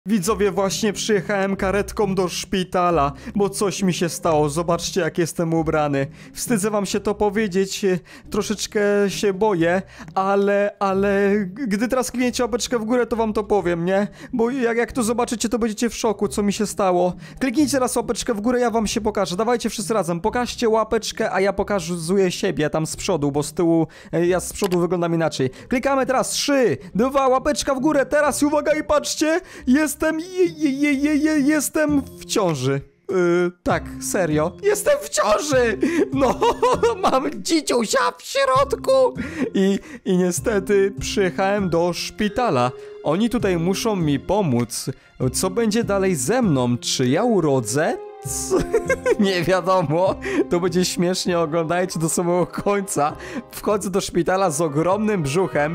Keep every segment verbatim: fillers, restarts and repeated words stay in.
Widzowie, właśnie przyjechałem karetką do szpitala, bo coś mi się stało. Zobaczcie, jak jestem ubrany. Wstydzę wam się to powiedzieć, troszeczkę się boję, ale, ale gdy teraz klikniecie łapeczkę w górę, to wam to powiem, nie? Bo jak, jak to zobaczycie, to będziecie w szoku, co mi się stało. Kliknijcie raz łapeczkę w górę, ja wam się pokażę. Dawajcie wszyscy razem, pokażcie łapeczkę, a ja pokazuję siebie tam z przodu, bo z tyłu, ja z przodu wyglądam inaczej. Klikamy teraz, trzy, dwa, łapeczka w górę, teraz uwaga i patrzcie, jest Jestem, je, je, je, je, jestem w ciąży. Yy, tak, serio. Jestem w ciąży! No, mam dzidziusia w środku! I, I niestety przyjechałem do szpitala. Oni tutaj muszą mi pomóc. Co będzie dalej ze mną? Czy ja urodzę? Nie wiadomo, to będzie śmiesznie, oglądajcie do samego końca. Wchodzę do szpitala z ogromnym brzuchem.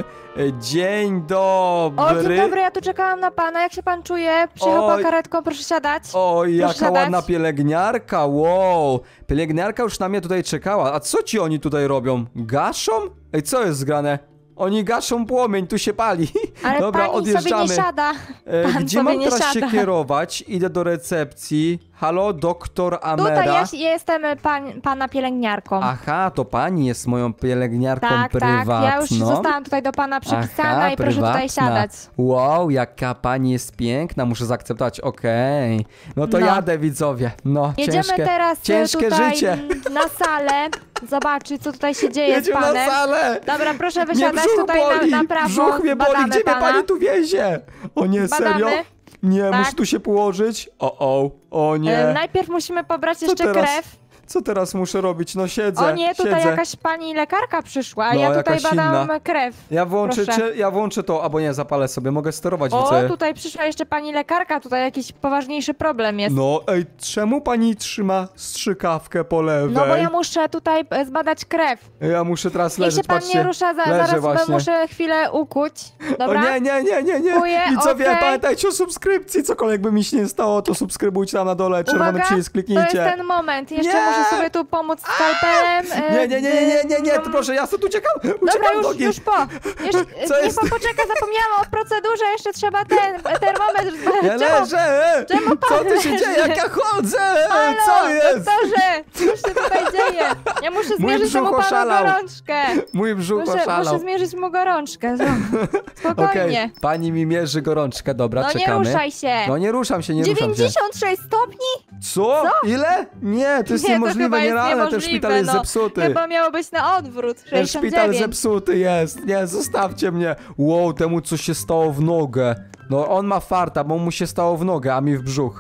Dzień dobry. O, dzień dobry, ja tu czekałam na pana, jak się pan czuje? Przyjechał pan karetką, proszę siadać. O, jaka siadać. ładna pielęgniarka, wow. Pielęgniarka już na mnie tutaj czekała. A co ci oni tutaj robią? Gaszą? Ej, co jest zgrane? Oni gaszą płomień, tu się pali. Ale dobra, pani odjeżdżamy. sobie nie siada. Pan e, Gdzie mam nie teraz siada. się kierować? Idę do recepcji. Halo, doktor Amera. Tutaj ja, ja jestem pan, pana pielęgniarką. Aha, to pani jest moją pielęgniarką tak, prywatną. Tak, ja już zostałam tutaj do pana przypisana. Aha, i proszę prywatna. tutaj siadać. Wow, jaka pani jest piękna, muszę zaakceptować, okej. Okay. No to no. jadę, widzowie. No, Jedziemy ciężkie, teraz ciężkie tutaj życie. na salę. Zobaczyć, co tutaj się dzieje Jedziemy z panem. na salę. Dobra, proszę wysiadać tutaj boli. na, na prawo. Brzuch mnie boli, gdzie mnie pani tu wiezie? O nie, Badamy. serio? Nie, tak. muszę tu się położyć. O, o, o nie. E, najpierw musimy pobrać Co jeszcze teraz? krew. Co teraz muszę robić? No siedzę, O nie, tutaj siedzę. jakaś pani lekarka przyszła, No, ja tutaj jakaś badam inna. krew. Ja włączę, Proszę. cię, ja włączę to, albo nie, zapalę sobie, mogę sterować, O, widzę. tutaj przyszła jeszcze pani lekarka, tutaj jakiś poważniejszy problem jest. No, ej, czemu pani trzyma strzykawkę po lewej? No bo ja muszę tutaj e, zbadać krew. Ja muszę teraz Niech leżeć, się pan patrzcie. nie rusza, za, leżę zaraz właśnie. muszę chwilę ukuć. Dobra? O nie, nie, nie, nie, nie. Kuję, Widzowie, okej. pamiętajcie o subskrypcji, cokolwiek by mi się nie stało, to subskrybujcie tam na dole, czerwony Uwaga, przycisk, to kliknijcie. jest ten moment. Jeszcze Nie! muszę sobie tu pomóc skalpelem. e, Nie, nie, nie, nie, nie, nie, nie, to mm, proszę, ja sobie tu uciekam, uciekam Dobra, już, nogi. już po. Jeszcze, Co niech jest? pan poczeka, zapomniałam o procedurze, jeszcze trzeba ten termometr zbadać. Ja Czemu- leżę! czemu pan Co tu się leży? dzieje? Jak ja chodzę? Halo, Co jest? doktorze, co się tutaj dzieje? Ja muszę zmierzyć brzuch temu panu oszalał. gorączkę. Mój brzuch Muszę, muszę oszalał. zmierzyć mu gorączkę. Okej, Spokojnie. pani mi mierzy gorączkę, dobra, No nie czekamy. ruszaj się. No nie ruszam się, nie ruszam się. dziewięćdziesiąt sześć stopni? Co? Ile? Nie, to jest Nie, to niemożliwe, chyba jest nierealne, ten niemożliwe, szpital jest no. zepsuty. Chyba miało być na odwrót. Ten sześćdziesiąt szpital dziewięć. zepsuty jest. Nie, zostawcie mnie. Wow, temu coś się stało w nogę. No on ma farta, bo mu się stało w nogę, a mi w brzuch.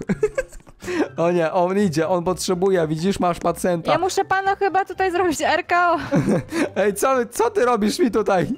O nie, on idzie, on potrzebuje, widzisz, masz pacjenta. Ja muszę panu chyba tutaj zrobić R K O. Ej, co, co ty robisz mi tutaj?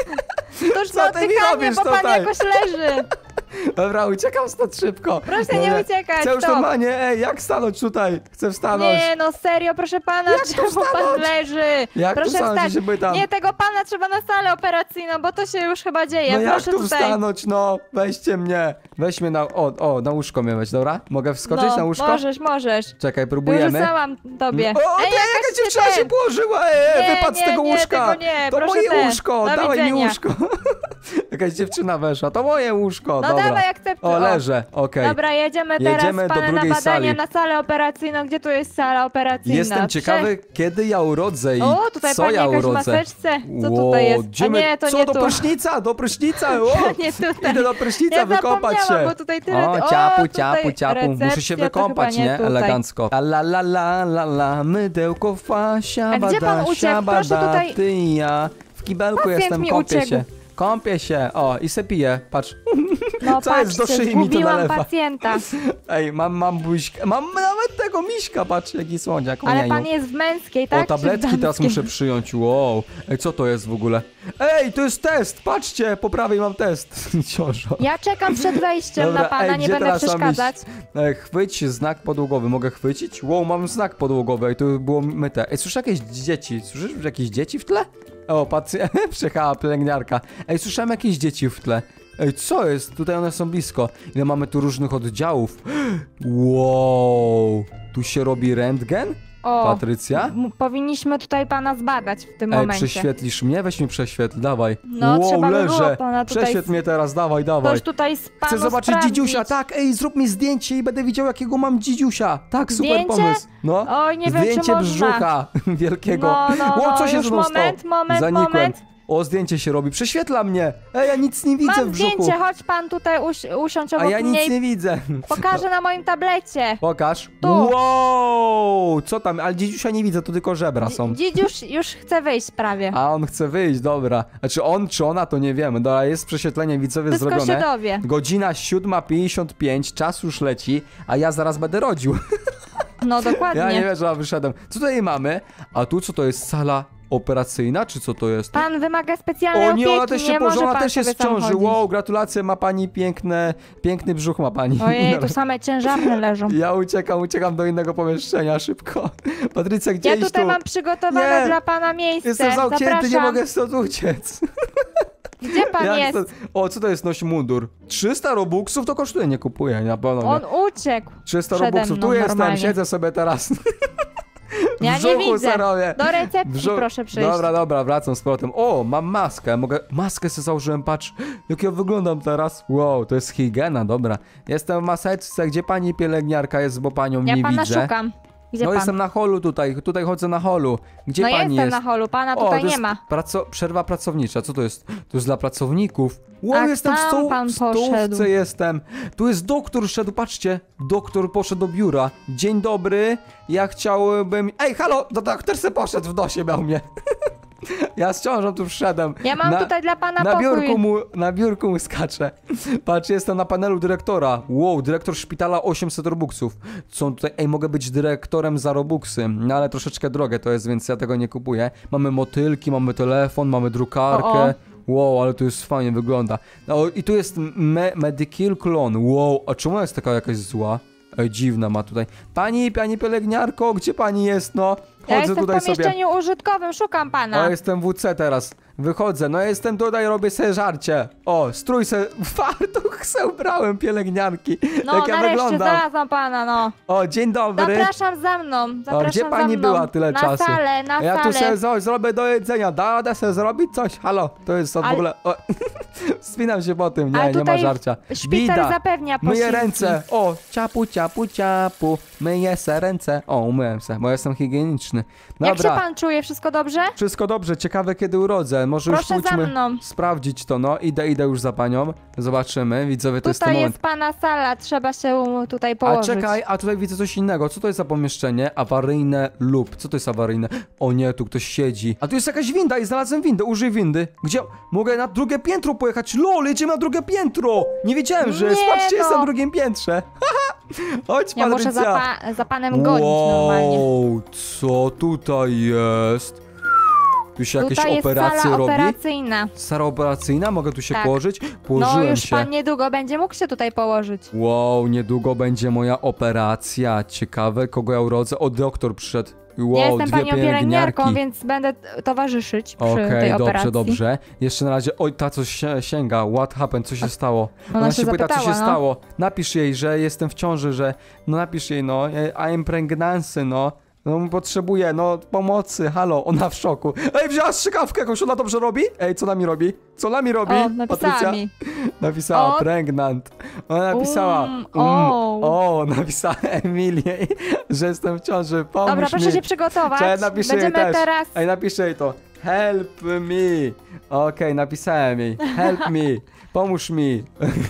Toż Co no ty mi oddychanie, robisz bo pan tutaj? jakoś leży. Dobra, uciekam stąd szybko. Proszę nie uciekać, Chcę już stop. normalnie, ej, jak stanąć tutaj? Chcę wstanąć. Nie, no serio, proszę pana, Jak tu czemu pan stanąć? leży? Jak tu Proszę stanąć, wstać. się pytam? Nie, tego pana trzeba na salę operacyjną, bo to się już chyba dzieje. No jak Proszę tu tutaj. wstanąć, no? Weźcie mnie. Weź mnie na, o, o, na łóżko mnie weź, dobra? Mogę wskoczyć no, na łóżko? możesz, możesz. Czekaj, próbujemy. Wyrzucałam tobie. O, Ej, ty, jaka jakaś dziewczyna się ten- położyła, ej, Nie, wypadł z nie, tego nie, łóżka. tego nie, to proszę moje ten. łóżko, Do dawaj mi widzenia. łóżko. Jakaś dziewczyna weszła, to moje łóżko, No dobra. dawaj, akceptuj. O, O. leżę, okej. Dobra, jedziemy teraz Jedziemy z do panem na drugiej badanie sali. na salę operacyjną. Gdzie tu jest sala operacyjna? Jestem ciekawy, kiedy ja urodzę i O, tutaj co pani ja jakaś urodzę. maseczce. Co Wow, tutaj jest? gdzie A my- nie, to co, nie do tu. prysznica, do prysznica, o! Nie tutaj. Idę do prysznica Ja wykąpać zapomniałam, się. bo tutaj tyle- O, o, ciapu, tutaj ciapu, ciapu. Muszę się recepcja, to wykąpać, chyba nie nie? tutaj. Elegancko. A la la la la la, mydełko fa, siabada, A gdzie pan uciekł? siabada, Proszę tutaj- ty i ja. W kibelku Pacjent jestem, mi kąpię uciekł. się. Kąpię się, o, i se piję, patrz. No Co jest, do patrzcie, szyi mi to zgubiłam nalewa. pacjenta. Ej, mam, mam buźkę, mam nawet tego miśka, patrz, jaki słodziak. o Ale jaju. pan jest w męskiej, tak? O, Czy w tabletki teraz damskiej? muszę przyjąć, wow. Ej, co to jest w ogóle? Ej, to jest test, patrzcie, po prawej mam test. Ciążo. Ja czekam przed wejściem Dobra, na pana, ej, nie gdzie będę teraz mam przeszkadzać. iść? Ej, chwyć znak podłogowy, mogę chwycić? Wow, mam znak podłogowy, ej, to było myte. Ej, słyszę jakieś dzieci, słyszysz jakieś dzieci w tle? O, pacjent, przyjechała pielęgniarka. Ej, słyszałem jakieś dzieci w tle. Ej, co jest? Tutaj one są blisko. Ile mamy tu różnych oddziałów. Wow, tu się robi rentgen? O, Patrycja? m- powinniśmy tutaj pana zbadać w tym Ej, momencie. prześwietlisz mnie? Weź mnie prześwietl, dawaj. No, wow, trzeba by leżę. było pana tutaj Prześwietl mnie teraz, dawaj, dawaj. Ktoś tutaj z panu Chcę zobaczyć sprawdzić. dzidziusia, tak, ej, zrób mi zdjęcie i będę widział, jakiego mam dzidziusia. Tak, super Zdjęcie? pomysł. No. Oj, nie wiem, Zdjęcie czy można. brzucha wielkiego. No, no, o, no, co się już ze mną stało? moment, moment, Zanikłem. moment. O, zdjęcie się robi, prześwietla mnie. Ej, ja nic nie widzę Mam w brzuchu. zdjęcie, chodź pan tutaj uś usiąść A obok ja mnie nic i nie widzę. pokażę na moim tablecie. Pokaż. Tu. Wow, co tam? Ale dzidziusia nie widzę, to tylko żebra są. Dzidziuś już chce wyjść prawie. A on chce wyjść, dobra. Znaczy on czy ona, to nie wiemy. Dobra, jest prześwietlenie widzowie Wszystko zrobione. się dowie. Godzina siódma pięćdziesiąt pięć, czas już leci, a ja zaraz będę rodził. No dokładnie. Ja nie wiem, że ja wyszedłem. Co tutaj mamy? A tu co to jest? Sala operacyjna, czy co to jest? Pan wymaga specjalnej O nie, opieki, ona też się nie może pożona, pan też jest w sobie tam ciąży. chodzić. Wow, gratulacje, ma pani piękne, piękny brzuch ma pani. Ojej, tu same ciężarne leżą. Ja uciekam, uciekam do innego pomieszczenia, szybko. Patrycja, gdzie Ja iść tutaj tu? mam przygotowane Nie. dla pana miejsce. Jestem zamknięty, Zapraszam. nie mogę stąd uciec. Gdzie pan Jak jest? to- O, co to jest noś mundur? trzysta robuxów to kosztuje, nie kupuję, na pewno nie. On uciekł. trzysta przede robuxów, tu mną jestem, normalnie. siedzę sobie teraz. W Ja nie brzuchu widzę. se robię. Do recepcji Brzuch- proszę przyjść. Dobra, dobra, wracam z powrotem. O, mam maskę, mogę... Maskę sobie założyłem, patrz, jak ja wyglądam teraz. Wow, to jest higiena, dobra. Jestem w maseczce, gdzie pani pielęgniarka jest, bo panią Ja nie pana widzę. szukam. Gdzie No pan? jestem na holu tutaj, tutaj chodzę na holu. Gdzie no pani jestem jest? na holu, pana O, tutaj to nie jest ma. Praco przerwa pracownicza, co to jest? To jest dla pracowników. Wow, Ach, jestem w, tam stoł pan w stołówce poszedł. jestem. Tu jest doktor szedł, patrzcie. Doktor poszedł do biura. Dzień dobry, ja chciałbym... Ej, halo, do doktor se poszedł, w nosie miał mnie. Ja z ciążą tu wszedłem. Ja mam na, tutaj dla pana na pokój. biurku mu, na biurku mu skaczę. Patrz, jestem na panelu dyrektora. Wow, dyrektor szpitala osiemset robuxów. Co on tutaj? Ej, mogę być dyrektorem za robuxy. No ale troszeczkę drogie to jest, więc ja tego nie kupuję. Mamy motylki, mamy telefon, mamy drukarkę. O, o. Wow, ale to jest fajnie wygląda. No i tu jest me Medikill Clone. Wow, a czemu jest taka jakaś zła? Ej, dziwna ma tutaj. Pani, pani pielęgniarko, gdzie pani jest, no? Chodzę Ja jestem tutaj w pomieszczeniu sobie. użytkowym, szukam pana. O, jestem w W C teraz. Wychodzę, no jestem tutaj, robię sobie żarcie. O, strój se, fartuch se ubrałem pielęgniarki. no Jak ja nareszcie wyglądam. znalazłam pana, no. O, dzień dobry. Zapraszam za mną, zapraszam gdzie pani za mną. była tyle na czasu? salę, na A ja tu salę. sobie zo- zrobię do jedzenia. Da radę sobie zrobić coś? Halo, to jest to w Ale- ogóle... O, spinam się po tym, nie, Ale nie ma tutaj żarcia. Szpital Bida. zapewnia Myję posiłki. ręce. O, ciapu, ciapu, ciapu. Myję se ręce. O, umyłem se, bo jestem higieniczny. Jak się Dobra. pan czuje? Wszystko dobrze? Wszystko dobrze, ciekawe kiedy urodzę. Może Proszę już za pójdźmy mną. sprawdzić to, no. Idę, idę już za panią. Zobaczymy, widzowie, to jest ten Tutaj moment. jest pana sala, trzeba się tutaj A położyć. czekaj, a tutaj widzę coś innego. Co to jest za pomieszczenie? Awaryjne lub. Co to jest awaryjne? O nie, tu ktoś siedzi. A tu jest jakaś winda i znalazłem windę. Użyj windy. Gdzie? Mogę na drugie piętro pojechać. Lol, jedziemy na drugie piętro. Nie wiedziałem, że jest. Nie Patrzcie, jest no. na drugim piętrze. Chodź, Ja muszę za, Patrycja. pa za panem gonić normalnie. Wow, co tutaj jest? Tu się jakieś Tutaj jest operacje sala robi? operacyjna. Sala operacyjna? Mogę tu się Tak. położyć? No Położyłem już się. pan niedługo będzie mógł się tutaj położyć. Wow, niedługo będzie moja operacja. Ciekawe, kogo ja urodzę. O, doktor przyszedł. Wow, ja jestem dwie panią pielęgniarką, pielęgniarki. więc będę towarzyszyć przy Okej, tej dobrze, operacji. dobrze. Jeszcze na razie, oj, ta coś się, sięga. What happened? Co się stało? Ona się pyta, co się zapytała, no. stało. Napisz jej, że jestem w ciąży, że... No napisz jej, no, I am pregnancy, no. No potrzebuję, no, pomocy, halo, ona w szoku. Ej, wzięła strzykawkę jakąś, ona dobrze robi? Ej, co nami robi? Co nami robi? O, napisała Patrycja? mi. Napisała O. pregnant. Ona napisała. Um, um, o. o, napisała Emilię, że jestem w ciąży. Pomóż Dobra, proszę mi. się przygotować. Cześć, napiszę Będziemy jej też. teraz... Ej, napiszę jej to. Help me. Okej, napisałem jej. Help me. Pomóż mi.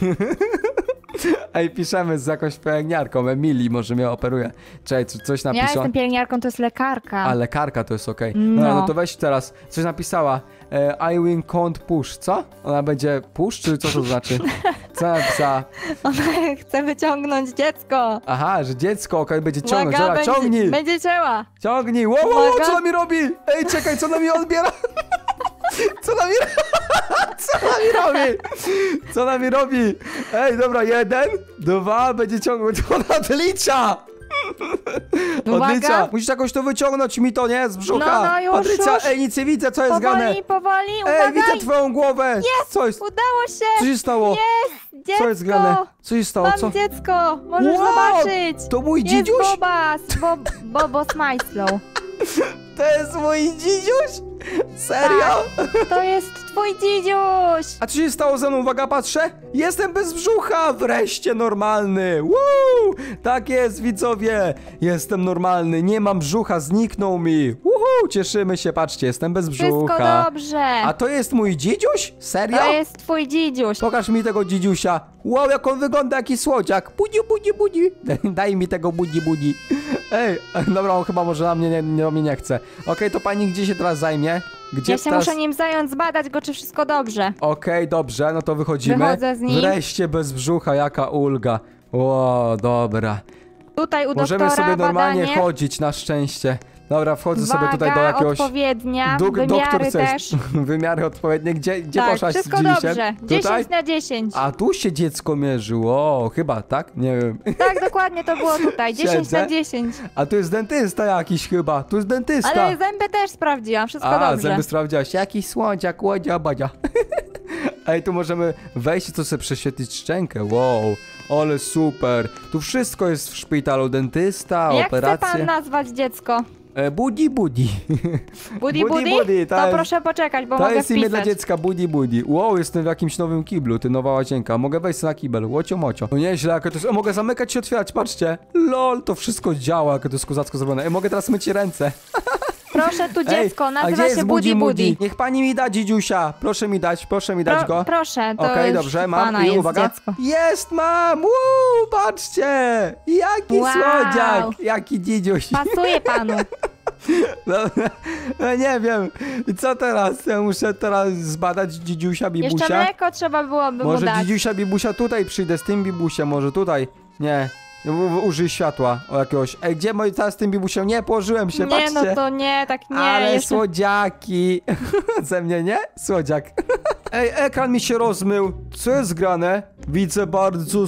Ej, piszemy z jakąś pielęgniarką. Emilii może mnie operuje. Czekaj, co- coś Ja napiszę. jestem pielęgniarką, to jest lekarka. A lekarka to jest okej. No. No. no to weź teraz. Coś napisała. E, I will can't push. Co? Ona będzie push, czy co to znaczy? Co napisała? Ona chce wyciągnąć dziecko. Aha, że dziecko okej będzie ciągnąć. Uwaga, Dobra, będzie, ciągnij! będzie cięła. Ciągnij! Wow, wow, wow, Uwaga. co nami robi? Ej, czekaj, co nami odbiera? Co nami Co nami robi? Co nami robi? Ej, dobra, jeden, dwa, będzie ciągnąć. Ona odlicza! Uwaga. Odlicza. Musisz jakoś to wyciągnąć mi to, nie? Z brzucha. No, no, już, Patrycja, już. ej, nic nie widzę, co jest grane? Powoli, powoli, Ej, uwaga. widzę twoją głowę! Co jest? Udało się. Co się stało? Jest Dziecko! Co jest grane? Co się stało? Mam Co? dziecko! Możesz Wow! zobaczyć! To mój Jest dzidziuś? Bobas! Bo, Bobo Smajslow. To jest mój dzidziuś? Serio? To jest twój dzidziuś! A co się stało ze mną? Uwaga, patrzę. Jestem bez brzucha. Wreszcie normalny. Woo! Tak jest, widzowie. Jestem normalny. Nie mam brzucha. Zniknął mi. Uhu, cieszymy się. Patrzcie, jestem bez Wszystko brzucha. dobrze! A to jest mój dzidziuś? Serio? To jest twój dzidziuś. Pokaż mi tego dzidziusia. Wow, jak on wygląda, jaki słodziak. Budzi, budzi, budzi. Daj mi tego budzi, budzi. Ej, dobra, on chyba może na mnie nie, nie, mnie nie chce. Okej, to pani gdzie się teraz zajmie? Gdzie Ja się teraz... muszę nim zająć, zbadać go, czy wszystko dobrze. Okej, dobrze, no to wychodzimy. Wychodzę z nim. Wreszcie bez brzucha, jaka ulga. O, dobra. Tutaj u Możemy doktora sobie normalnie badanie. chodzić, na szczęście. Dobra, wchodzę Waga sobie tutaj do jakiegoś... odpowiednia, Duk- wymiary doktor też. Wymiary odpowiednie. Gdzie, gdzie Tak, poszłaś wszystko z dzidzisiem? dobrze. Tutaj? dziesięć na dziesięć. A tu się dziecko mierzyło, chyba, tak? Nie wiem. Tak, dokładnie to było tutaj. dziesięć Siedzę. na dziesięć. A tu jest dentysta jakiś chyba, tu jest dentysta. Ale zęby też sprawdziłam, wszystko A, dobrze. zęby sprawdziłaś. Jakiś słodziak, łodzia, badzia. Ej, tu możemy wejść i to sobie prześwietlić szczękę. Wow, ale super. Tu wszystko jest w szpitalu. Dentysta, Jak operacje. chce pan nazwać dziecko? E, Budi Budi. Budi Budi Budi? Budi, to To jest- proszę poczekać, bo To mogę jest imię dla wpisać. dziecka, Budi Budi. Wow, jestem w jakimś nowym kiblu, ty nowa łazienka. Mogę wejść na kibel, łocio mocio. No nieźle, jak to jest... O, mogę zamykać i otwierać, patrzcie. Lol, to wszystko działa, jak to jest kozacko zrobione. Ej, mogę teraz myć ręce. Proszę tu dziecko, Ej, a nazywa gdzie się jest Budi Budi. Niech pani mi da dzidziusia. Proszę mi dać, proszę mi dać Pro, go. proszę, to Okej, już dobrze, mam. pana I jest uwaga. dziecko. Jest, mam! Uuu, patrzcie! Jaki Wow. słodziak! Jaki dzidziuś! Pasuje panu. Dobra, no nie wiem. I co teraz? Ja muszę teraz zbadać dzidziusia, bibusia. Jeszcze mleko trzeba byłoby mu Może dać. dzidziusia, bibusia tutaj przyjdę z tym bibusiem, może tutaj. Nie. U- u- Użyj światła o jakiegoś. Ej, gdzie moi teraz z tym bibusiem? Nie, położyłem się, Nie, patrzcie. no to nie, tak nie. Ale jeszcze... słodziaki. Ze mnie nie? Słodziak. Ej, ekran mi się rozmył. Co jest grane? Widzę bardzo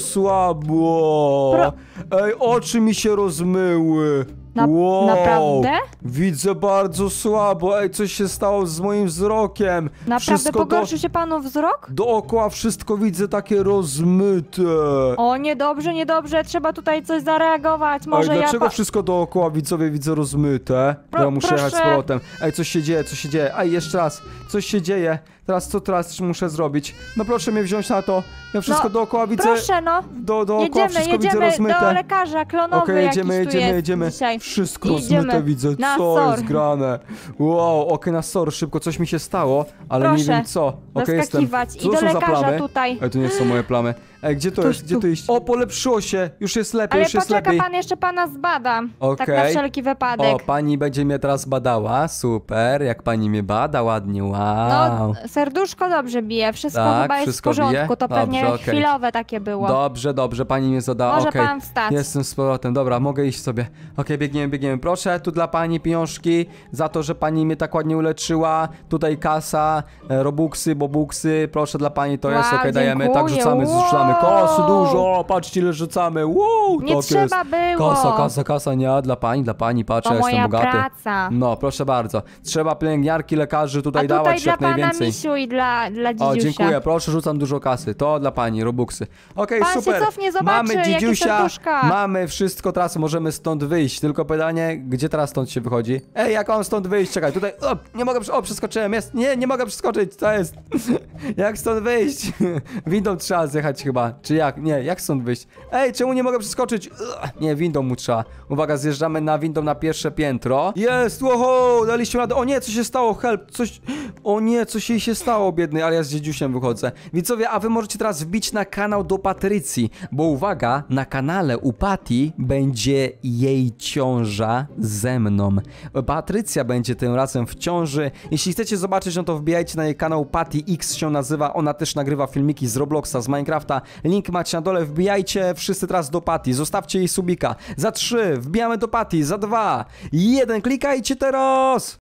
słabo. Pro- Ej, oczy mi się rozmyły. Na- wow. naprawdę? Widzę bardzo słabo. Ej, coś się stało z moim wzrokiem. Naprawdę Wszystko pogorszył się panu wzrok? do, dookoła wszystko widzę takie rozmyte. O, niedobrze, niedobrze, trzeba tutaj coś zareagować. Może Ej, ja... dlaczego Pa... wszystko dookoła widzowie widzę rozmyte? Pro- ja muszę jechać z proszę. powrotem. Ej, coś się dzieje, coś się dzieje. Ej, jeszcze raz. Coś się dzieje. Teraz co teraz muszę zrobić? No proszę mnie wziąć na to. Ja wszystko No, dookoła widzę. Proszę, no. Do, dookoła Jedziemy, wszystko widzę jedziemy rozmyte. do lekarza, klonowy Okej, jakiś jedziemy, tu jedziemy, jest jedziemy. dzisiaj. Wszystko Idziemy rozmyte widzę. na Co S O R. jest grane? Wow, okej, na S O R, szybko, coś mi się stało, ale nie Proszę wiem co. Okej, jestem. Zaskakiwać. Co I to do są za lekarza plamy? tutaj. Ej, to nie są moje plamy. Ej, gdzie to Tu, jest? Gdzie tu. to iść? O, polepszyło się. Już jest lepiej, Ale już jest poczeka lepiej. pan, jeszcze pana zbada. Tak na Okej. wszelki wypadek. O, pani będzie mnie teraz badała, super, jak pani mnie bada, ładnie, wow. No, serduszko dobrze bije, wszystko Tak, chyba jest wszystko w porządku, bije? to pewnie Dobrze, okej. chwilowe takie było. Dobrze, dobrze, pani mnie zadała, Może okej. pan wstać. Jestem z powrotem, dobra, mogę iść sobie. Okej, biegniemy, biegniemy. Proszę, tu dla pani pieniążki za to, że pani mnie tak ładnie uleczyła. Tutaj kasa, e, robuxy, bobuksy, proszę dla pani, to jest, Wow, okej, dajemy. Tak, dziękuję, rzucamy, wow. rzucamy. Kasy dużo, patrzcie ile rzucamy, wow, Nie tak trzeba jest. było. Kasa, kasa, kasa, nie, dla pani, dla pani, patrzę, To ja jestem moja bogaty. praca. No, proszę bardzo. Trzeba pielęgniarki, lekarzy A tutaj tutaj dawać dla jak pana najwięcej. misiu i dla, dla dzidziusia. O, dziękuję, proszę, rzucam dużo kasy. To dla pani, robuxy. Okej, Pan się super. cofnie, zobaczy, mamy jakie dzidziusia, serduszka. mamy wszystko, teraz możemy stąd wyjść. Tylko pytanie, gdzie teraz stąd się wychodzi? Ej, jak mam stąd wyjść? Czekaj, tutaj, o, nie mogę, o, przeskoczyłem, jest, nie, nie mogę przeskoczyć, co jest? Jak stąd wyjść? Windą trzeba zjechać chyba, czy jak? Nie, jak stąd wyjść? Ej, czemu nie mogę przeskoczyć? Ugh, nie, windą mu trzeba. Uwaga, zjeżdżamy na windą na pierwsze piętro. Jest, łoho, daliśmy radę. O nie, co się stało? Help, coś... O nie, coś jej się stało, biedny, ale ja z dziedziusiem wychodzę. Widzowie, a wy możecie teraz wbić na kanał do Patrycji, bo uwaga, na kanale u Pati będzie jej ciąża ze mną. Patrycja będzie tym razem w ciąży. Jeśli chcecie zobaczyć, no to wbijajcie na jej kanał, Pati X się nazywa, ona też nagrywa filmiki z Robloxa, z Minecrafta. Link macie na dole, wbijajcie wszyscy teraz do Pati, zostawcie jej subika. Za trzy, wbijamy do Pati, za dwa, jeden, klikajcie teraz!